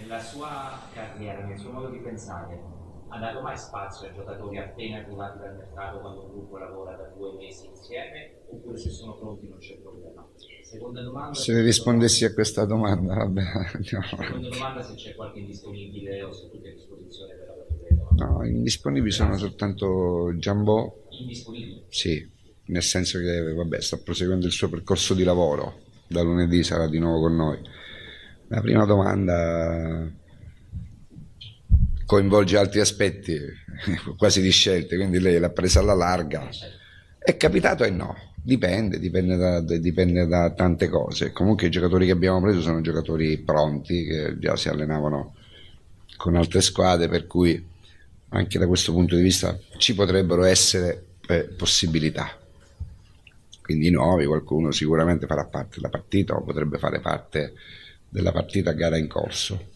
nella sua carriera, nel suo modo di pensare, ha dato mai spazio a giocatori appena arrivati dal mercato quando un gruppo lavora da 2 mesi insieme, oppure se sono pronti non c'è problema? Seconda domanda. Se rispondessi a questa domanda, vabbè, seconda domanda, se c'è qualche indisponibile o se tutti a disposizione per la partita. No, indisponibili sono soltanto Giambò. Indisponibili? Sì, nel senso che vabbè, sta proseguendo il suo percorso di lavoro, da lunedì sarà di nuovo con noi. La prima domanda coinvolge altri aspetti, quasi di scelte, quindi lei l'ha presa alla larga. È capitato e no, dipende da tante cose. Comunque i giocatori che abbiamo preso sono giocatori pronti, che già si allenavano con altre squadre, per cui anche da questo punto di vista ci potrebbero essere possibilità. Quindi nuovi, qualcuno sicuramente farà parte della partita o potrebbe fare parte della partita a gara in corso.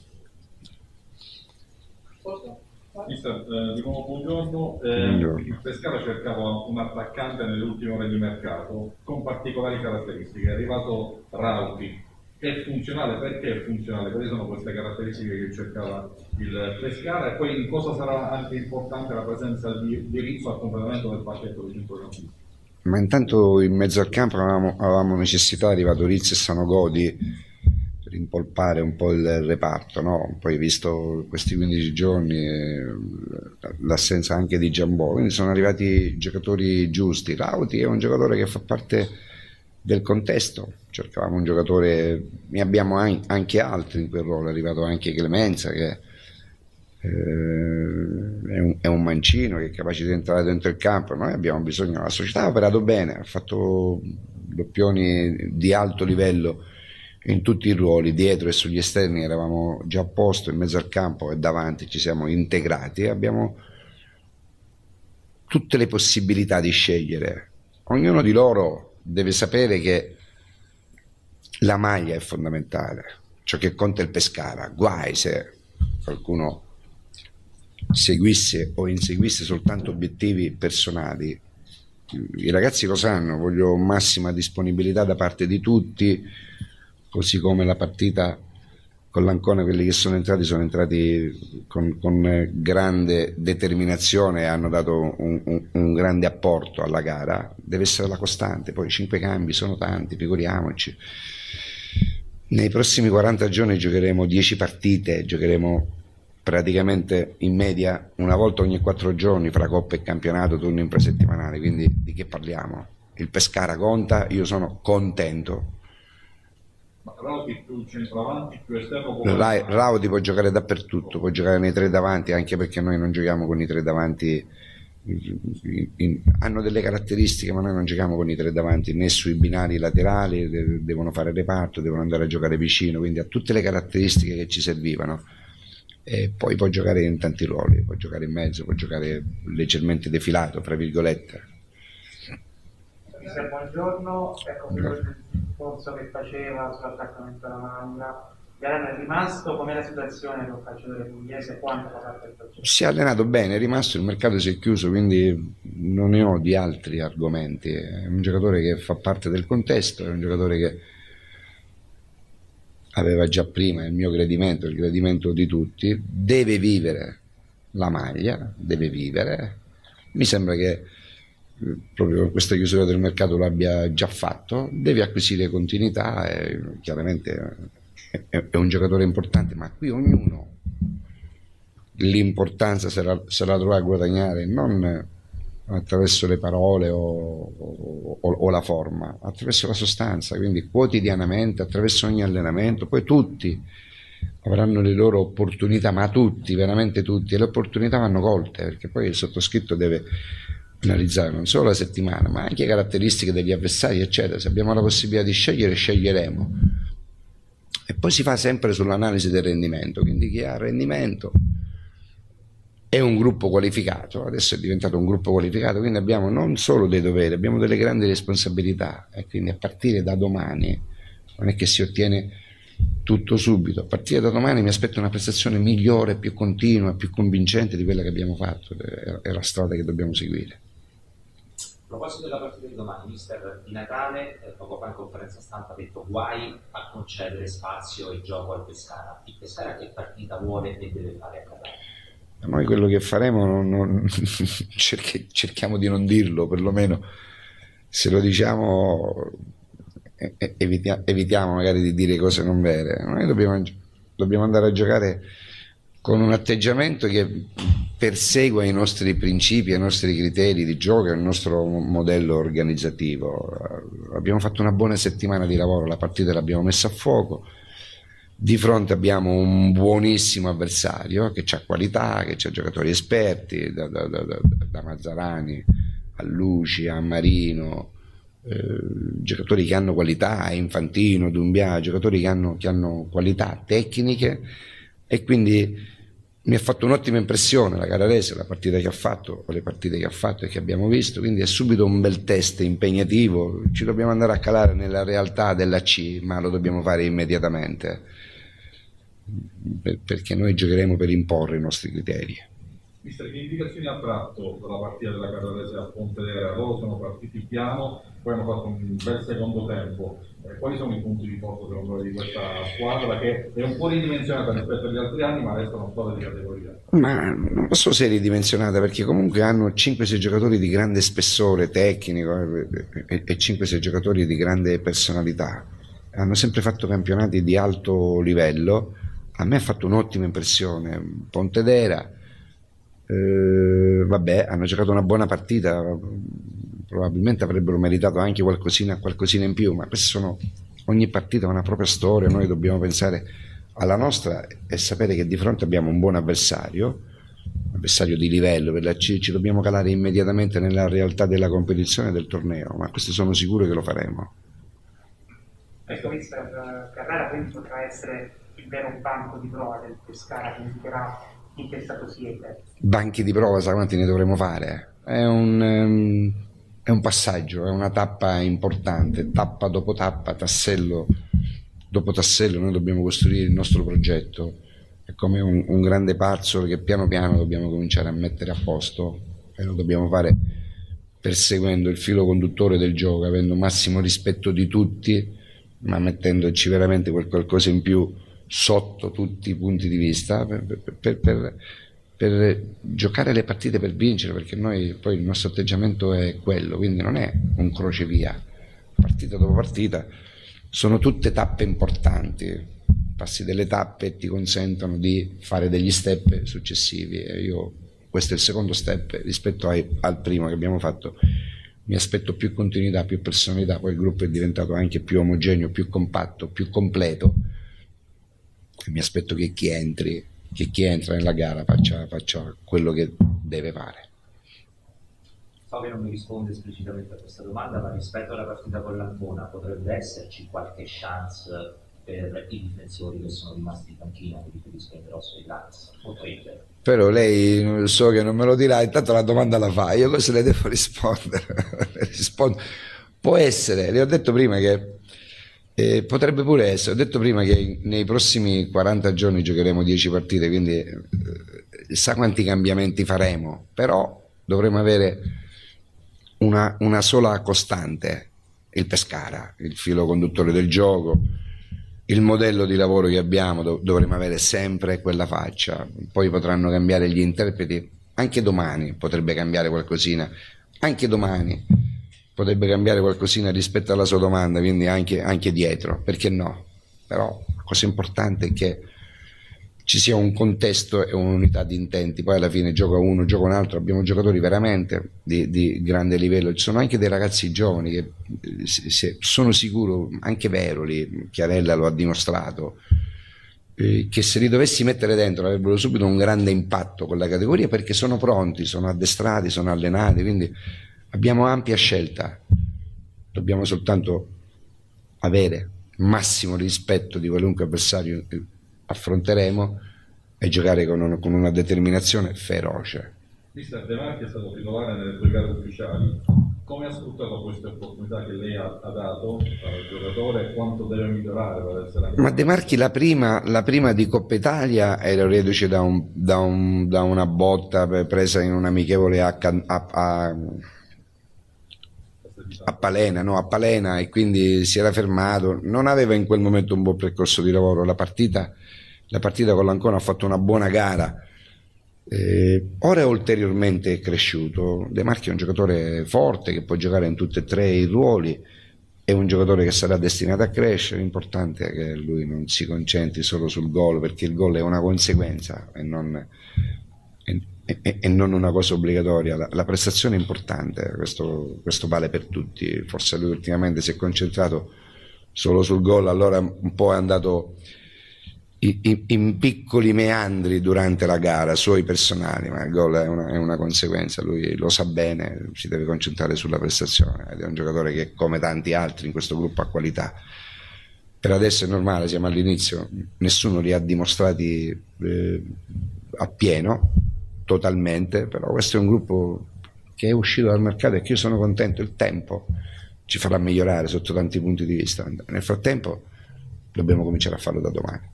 Mister, di nuovo buongiorno. Il Pescara cercava un attaccante nelle ultime ore di mercato con particolari caratteristiche. È arrivato Rauti. È funzionale? Perché è funzionale? Quali sono queste caratteristiche che cercava il Pescara? E poi in cosa sarà anche importante la presenza di Rizzo al completamento del pacchetto di centrocampisti? Ma intanto in mezzo al campo avevamo necessità, è arrivato Rizzo e Sanogodi per impolpare un po' il reparto, no? Poi visto questi 15 giorni l'assenza anche di Giambò, quindi sono arrivati giocatori giusti. Rauti è un giocatore che fa parte del contesto, cercavamo un giocatore, ne abbiamo anche altri in quel ruolo, è arrivato anche Clemenza che è un mancino che è capace di entrare dentro il campo. Noi abbiamo bisogno, la società ha operato bene, ha fatto doppioni di alto livello in tutti i ruoli, dietro e sugli esterni eravamo già a posto, in mezzo al campo e davanti ci siamo integrati e abbiamo tutte le possibilità di scegliere. Ognuno di loro deve sapere che la maglia è fondamentale, ciò che conta è il Pescara. Guai se qualcuno seguisse o inseguisse soltanto obiettivi personali. I ragazzi lo sanno, voglio massima disponibilità da parte di tutti, così come la partita con l'Ancona, quelli che sono entrati con grande determinazione e hanno dato un grande apporto alla gara. Deve essere la costante. Poi 5 cambi sono tanti, figuriamoci. Nei prossimi 40 giorni giocheremo 10 partite, giocheremo praticamente in media una volta ogni 4 giorni fra Coppa e campionato, turno infrasettimanale, quindi di che parliamo? Il Pescara conta, io sono contento. Ma Rauti più centravanti, più esterno? Rauti può giocare dappertutto, può giocare nei 3 davanti, anche perché noi non giochiamo con i 3 davanti, hanno delle caratteristiche, ma noi non giochiamo con i 3 davanti né sui binari laterali, devono fare reparto, devono andare a giocare vicino, quindi ha tutte le caratteristiche che ci servivano. E poi può giocare in tanti ruoli, può giocare in mezzo, può giocare leggermente defilato, fra virgolette. Buongiorno, ecco il discorso che faceva sull'attaccamento alla maglia. Galeno è rimasto? Com'è la situazione col calciatore pugliese? Quanto fa parte del progetto? Si è allenato bene, è rimasto, il mercato si è chiuso, quindi non ne ho di altri argomenti. È un giocatore che fa parte del contesto, è un giocatore che aveva già prima il mio gradimento, il gradimento di tutti, deve vivere la maglia, deve vivere. Mi sembra che proprio con questa chiusura del mercato l'abbia già fatto, deve acquisire continuità e chiaramente è un giocatore importante, ma qui ognuno l'importanza se la dovrà a guadagnare non attraverso le parole o la forma, attraverso la sostanza, quindi quotidianamente, attraverso ogni allenamento. Poi tutti avranno le loro opportunità, ma tutti, veramente tutti, e le opportunità vanno colte, perché poi il sottoscritto deve analizzare non solo la settimana, ma anche le caratteristiche degli avversari, eccetera. Se abbiamo la possibilità di scegliere, sceglieremo. E poi si fa sempre sull'analisi del rendimento, quindi chi ha rendimento è un gruppo qualificato, adesso è diventato un gruppo qualificato, quindi abbiamo non solo dei doveri, abbiamo delle grandi responsabilità, e quindi a partire da domani non è che si ottiene tutto subito, a partire da domani mi aspetto una prestazione migliore, più continua, più convincente di quella che abbiamo fatto, è la strada che dobbiamo seguire. proposito della partita di domani, mister Di Natale poco fa in conferenza stampa ha detto guai a concedere spazio e gioco al Pescara. Il Pescara che partita vuole e deve fare a Catania? Noi quello che faremo cerchiamo di non dirlo, perlomeno se lo diciamo evitiamo magari di dire cose non vere. Noi dobbiamo andare a giocare con un atteggiamento che persegua i nostri principi, i nostri criteri di gioco, il nostro modello organizzativo. Abbiamo fatto una buona settimana di lavoro, la partita l'abbiamo messa a fuoco. Di fronte abbiamo un buonissimo avversario che ha qualità, che ha giocatori esperti, da Mazzarani a Luci, a Marino, giocatori che hanno qualità, Infantino, Dumbia, giocatori che hanno qualità tecniche, e quindi mi ha fatto un'ottima impressione la gara resa, la partita che ha fatto, o le partite che ha fatto e che abbiamo visto, quindi è subito un bel test impegnativo. Ci dobbiamo andare a calare nella realtà della C, ma lo dobbiamo fare immediatamente, perché noi giocheremo per imporre i nostri criteri. Mister, che indicazioni ha tratto dalla partita della Carrarese a Pontedera? Loro sono partiti piano, poi hanno fatto un bel secondo tempo. Quali sono i punti di forza secondo voi di questa squadra, che è un po' ridimensionata rispetto agli altri anni, ma resta una squadra di categoria? Ma non so se è ridimensionata, perché comunque hanno 5-6 giocatori di grande spessore tecnico e 5-6 giocatori di grande personalità. Hanno sempre fatto campionati di alto livello. A me ha fatto un'ottima impressione Pontedera. Vabbè, hanno giocato una buona partita, probabilmente avrebbero meritato anche qualcosina in più, ma ogni partita ha una propria storia. Noi dobbiamo pensare alla nostra e sapere che di fronte abbiamo un buon avversario di livello per la C. Ci dobbiamo calare immediatamente nella realtà della competizione e del torneo, ma questo sono sicuro che lo faremo. Ecco, mister, Carrara quindi potrà essere il vero banco di prova del Pescara, che indicherà in che stato siete. Banchi di prova, sa quanti ne dovremo fare? È un passaggio, è una tappa importante, tappa dopo tappa, tassello dopo tassello. Noi dobbiamo costruire il nostro progetto, è come un grande puzzle che piano piano dobbiamo cominciare a mettere a posto, e lo dobbiamo fare perseguendo il filo conduttore del gioco, avendo massimo rispetto di tutti, ma mettendoci veramente qualcosa in più sotto tutti i punti di vista per giocare le partite per vincere, perché noi poi il nostro atteggiamento è quello, quindi non è un crocevia, partita dopo partita sono tutte tappe importanti, passi delle tappe e ti consentono di fare degli step successivi, e questo è il secondo step rispetto al primo che abbiamo fatto. Mi aspetto più continuità, più personalità, poi il gruppo è diventato anche più omogeneo, più compatto, più completo, e mi aspetto che chi entra nella gara faccia quello che deve fare. So che non mi risponde esplicitamente a questa domanda, ma rispetto alla partita con l'Ancona potrebbe esserci qualche chance per i difensori che sono rimasti in panchina, mi riferisco ai Grosso e Graz, potrebbe. Però lei so che non me lo dirà, intanto la domanda la fa, io cosa le devo rispondere? Rispondo. Può essere, le ho detto prima che potrebbe pure essere, ho detto prima che nei prossimi 40 giorni giocheremo 10 partite, quindi sa quanti cambiamenti faremo, però dovremo avere una sola costante, il Pescara, il filo conduttore del gioco, il modello di lavoro che abbiamo, dovremo avere sempre quella faccia. Poi potranno cambiare gli interpreti, anche domani potrebbe cambiare qualcosina, rispetto alla sua domanda, quindi anche dietro, perché no? Però la cosa importante è che ci sia un contesto e un'unità di intenti. Poi alla fine gioca uno, gioca un altro, abbiamo giocatori veramente di grande livello, ci sono anche dei ragazzi giovani che sono sicuro, anche Veroli, Chiarella lo ha dimostrato, che se li dovessi mettere dentro avrebbero subito un grande impatto con la categoria, perché sono pronti, sono addestrati, sono allenati, quindi abbiamo ampia scelta. Dobbiamo soltanto avere massimo rispetto di qualunque avversario affronteremo e giocare con una determinazione feroce. Mister De Marchi è stato titolare nelle 2 gare ufficiali. Come ha sfruttato questa opportunità che lei ha dato al giocatore e quanto deve migliorare per essere anche... Ma De Marchi la prima di Coppa Italia ero reduce da una botta presa in un amichevole a Palena, no, a Palena, e quindi si era fermato, non aveva in quel momento un buon percorso di lavoro. La partita con l'Ancona ha fatto una buona gara, ora è ulteriormente cresciuto. De Marchi è un giocatore forte che può giocare in tutti e tre i ruoli, è un giocatore che sarà destinato a crescere. L'importante è che lui non si concentri solo sul gol, perché il gol è una conseguenza e non una cosa obbligatoria. La prestazione è importante, questo vale per tutti. Forse lui ultimamente si è concentrato solo sul gol, allora un po' è andato in piccoli meandri durante la gara, suoi personali, ma il gol è una conseguenza. Lui lo sa bene, si deve concentrare sulla prestazione ed è un giocatore che, come tanti altri in questo gruppo, ha qualità. Per adesso è normale, siamo all'inizio, nessuno li ha dimostrati appieno, totalmente, però questo è un gruppo che è uscito dal mercato e che io sono contento. Il tempo ci farà migliorare sotto tanti punti di vista. Nel frattempo dobbiamo cominciare a farlo da domani.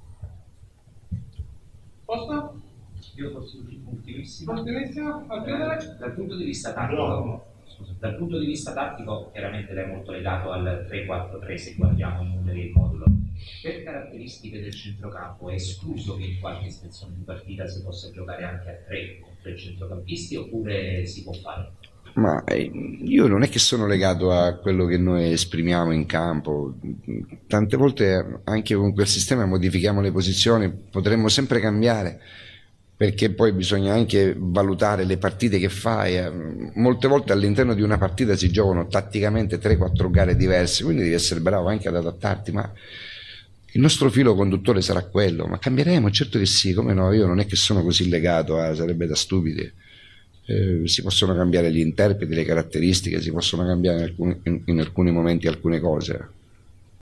Posto? Io posso ultimissimo. Dal punto di vista tattico, dal punto di vista tattico, chiaramente lei è molto legato al 3-4-3 se guardiamo i numeri e il modulo. Per caratteristiche del centrocampo è escluso che in qualche sezione di partita si possa giocare anche a 3 con 3 centrocampisti, oppure si può fare? Ma io non è che sono legato a quello che noi esprimiamo in campo. Tante volte anche con quel sistema modifichiamo le posizioni, potremmo sempre cambiare, perché poi bisogna anche valutare le partite che fai. Molte volte all'interno di una partita si giocano tatticamente 3-4 gare diverse, quindi devi essere bravo anche ad adattarti, ma il nostro filo conduttore sarà quello. Ma cambieremo, certo che sì, come no. Io non è che sono così legato sarebbe da stupidi. Si possono cambiare gli interpreti, le caratteristiche, si possono cambiare in alcuni momenti alcune cose.